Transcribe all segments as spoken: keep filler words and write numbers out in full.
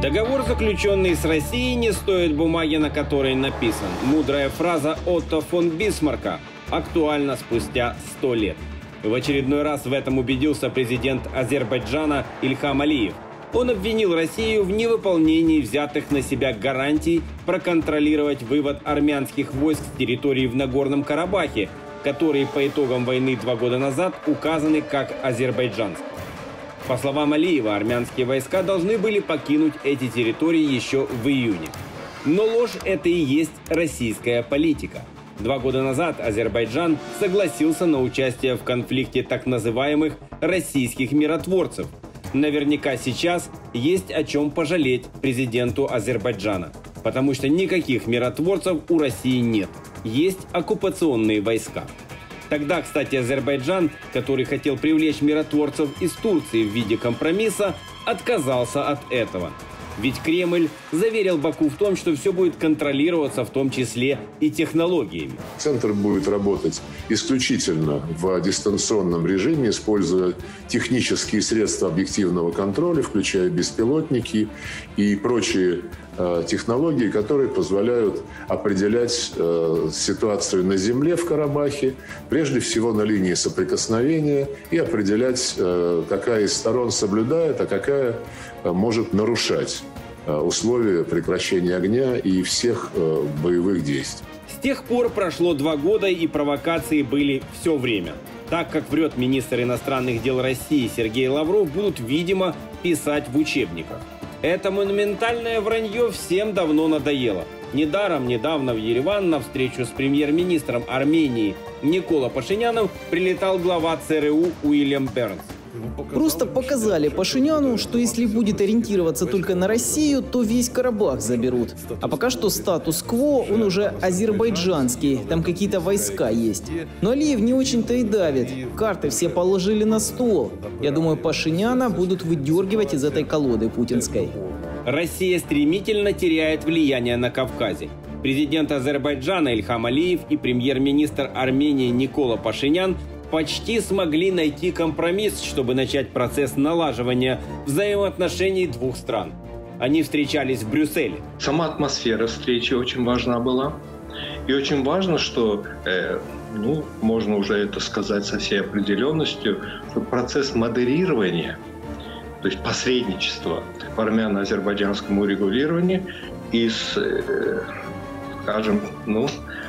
Договор, заключенный с Россией, не стоит бумаги, на которой написан. Мудрая фраза Отто фон Бисмарка актуальна спустя сто лет. В очередной раз в этом убедился президент Азербайджана Ильхам Алиев. Он обвинил Россию в невыполнении взятых на себя гарантий проконтролировать вывод армянских войск с территории в Нагорном Карабахе, которые по итогам войны два года назад указаны как азербайджанские. По словам Алиева, армянские войска должны были покинуть эти территории еще в июне. Но ложь – это и есть российская политика. Два года назад Азербайджан согласился на участие в конфликте так называемых российских миротворцев. Наверняка сейчас есть о чем пожалеть президенту Азербайджана, потому что никаких миротворцев у России нет. Есть оккупационные войска. Тогда, кстати, Азербайджан, который хотел привлечь миротворцев из Турции в виде компромисса, отказался от этого. Ведь Кремль заверил Баку в том, что все будет контролироваться, в том числе и технологиями. Центр будет работать исключительно в дистанционном режиме, используя технические средства объективного контроля, включая беспилотники и прочие э, технологии, которые позволяют определять э, ситуацию на земле в Карабахе, прежде всего на линии соприкосновения, и определять, э, какая из сторон соблюдает, а какая э, может нарушать условия прекращения огня и всех э, боевых действий. С тех пор прошло два года, и провокации были все время. Так как врет министр иностранных дел России Сергей Лавров, будут, видимо, писать в учебниках. Это монументальное вранье всем давно надоело. Недаром недавно в Ереван на встречу с премьер-министром Армении Никола Пашиняном прилетал глава ЦРУ Уильям Бернс. Просто показали Пашиняну, что если будет ориентироваться только на Россию, то весь Карабах заберут. А пока что статус-кво, он уже азербайджанский, там какие-то войска есть. Но Алиев не очень-то и давит. Карты все положили на стол. Я думаю, Пашиняна будут выдергивать из этой колоды путинской. Россия стремительно теряет влияние на Кавказе. Президент Азербайджана Ильхам Алиев и премьер-министр Армении Никола Пашинян почти смогли найти компромисс, чтобы начать процесс налаживания взаимоотношений двух стран. Они встречались в Брюсселе. Сама атмосфера встречи очень важна была. И очень важно, что, э, ну, можно уже это сказать со всей определенностью, что процесс модерирования, то есть посредничества в армяно-азербайджанском урегулировании из, э, скажем, ну,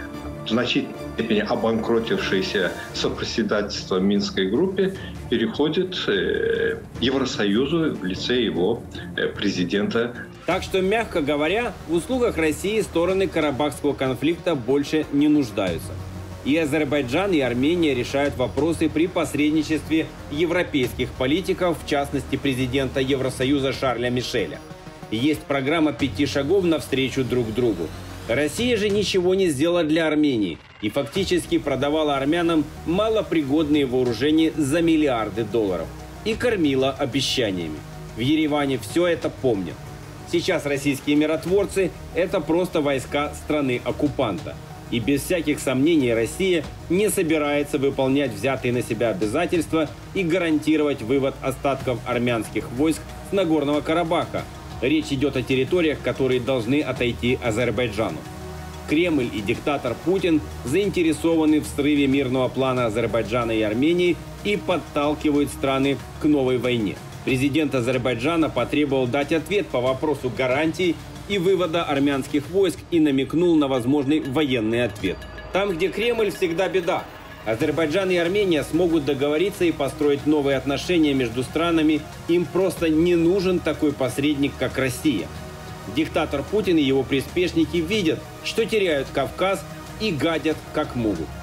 в значительной степени обанкротившееся сопредседательство Минской группе переходит э, Евросоюзу в лице его э, президента. Так что, мягко говоря, в услугах России стороны Карабахского конфликта больше не нуждаются. И Азербайджан, и Армения решают вопросы при посредничестве европейских политиков, в частности президента Евросоюза Шарля Мишеля. Есть программа пяти шагов навстречу друг другу. Россия же ничего не сделала для Армении и фактически продавала армянам малопригодные вооружения за миллиарды долларов и кормила обещаниями. В Ереване все это помнят. Сейчас российские миротворцы – это просто войска страны-оккупанта. И без всяких сомнений Россия не собирается выполнять взятые на себя обязательства и гарантировать вывод остатков армянских войск с Нагорного Карабаха. Речь идет о территориях, которые должны отойти Азербайджану. Кремль и диктатор Путин заинтересованы в срыве мирного плана Азербайджана и Армении и подталкивают страны к новой войне. Президент Азербайджана потребовал дать ответ по вопросу гарантий и вывода армянских войск и намекнул на возможный военный ответ. Там, где Кремль, всегда беда. Азербайджан и Армения смогут договориться и построить новые отношения между странами. Им просто не нужен такой посредник, как Россия. Диктатор Путин и его приспешники видят, что теряют Кавказ и гадят как могут.